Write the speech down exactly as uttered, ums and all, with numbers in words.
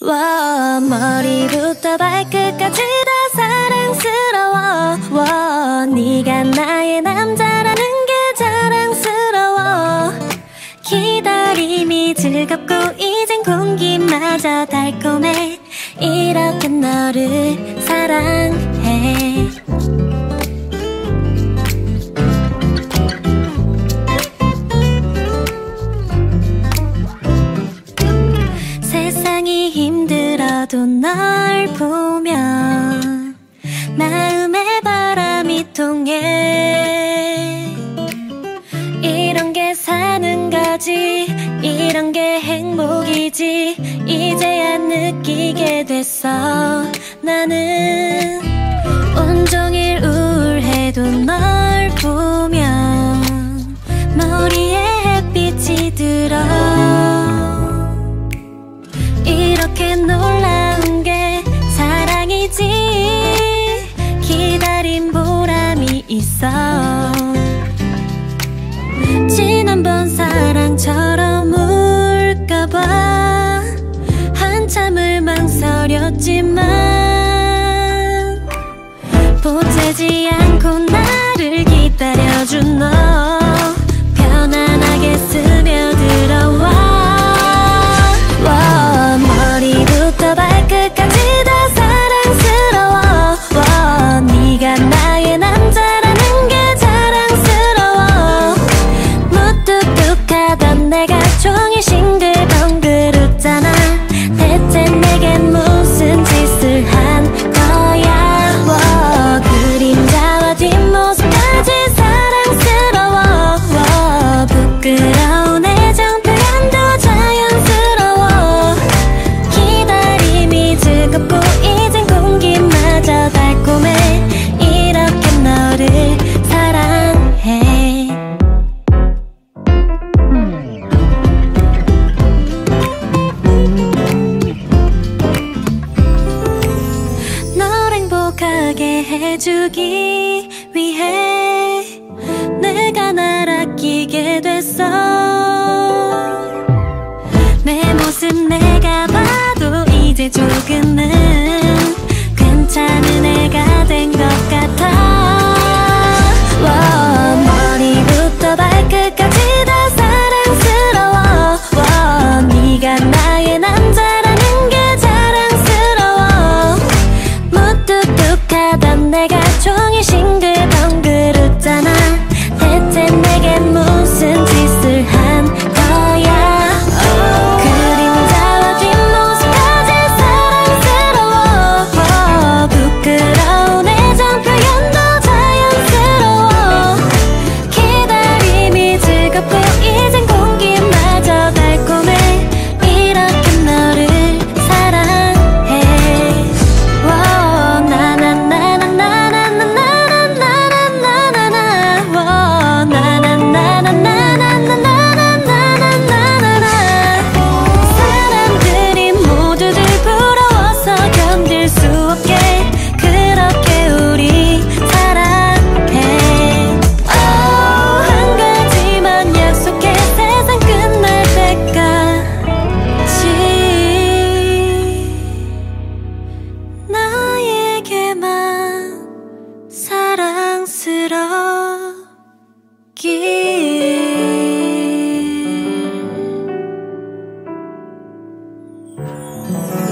와, 머리부터 발끝까지 다 사랑스러워. 와, 네가 나의 남자라는 게 자랑스러워. 기다림이 즐겁고 이젠 공기마저 달콤해. 이렇게 너를 사랑해. 세상이 힘들어도 널 보면 마음에 바람이 통해. 이런 게 사는 거지, 이런 게 행복이지. 이제야 느끼게 됐어. 나는 온종일 우울해도 널 보면 머리에 햇빛이 들어. 이렇게 놀라운 게 사랑이지. 기다린 보람이 있어. 지난번 사랑처럼 울까봐 한참을 망설였지만 보채지 않고 나를 기다려준 너 편안하게 스며들어와. 와, 머리부터 발끝까지 다 사랑스러워. 와, 네가 나의 남자라는 게 자랑스러워. 무뚝뚝하던 내가 종일 싱글벙글 웃잖아. 대체 내겐 무슨 짓을 한 거야. 와, 그림자와 뒷모습까지 사랑스러워. 와, 부끄러운 애정 표현도 자연스러워. 기다림이 즐겁고 이젠 공기마저 달콤해. 이렇게 너를 사랑해. 널 행복하게 해주기 위해 내가 날 아끼게 됐어. 내 모습 내가 봐도 이제 조금은 괜찮은 애가 된 것 같아. 와, 머리부터 발끝까지 다 사랑스러워. 와, 네가 나의 남자라는 게 자랑스러워. 무뚝뚝하던 내가 종일 싱글벙글 웃잖아. 대체 내겐 무슨 짓을 한 거야. 그림자와 뒷모습까지 사랑스러워. 부끄러운 애정 표현도 자연스러워. 기다림이 즐겁고 이젠 공기마저 달콤해. 이렇게 너를 사랑해. 와, 나나나나나나나나나나나나나. 와, 나나나나나나나나나나나나나. 사람들이 모두들 부러워서 견딜 수 없게 그렇게 우리 사랑해. 어, 한 가지만 약속해. 세상 끝날 때까지 나에게만 사랑스럽길.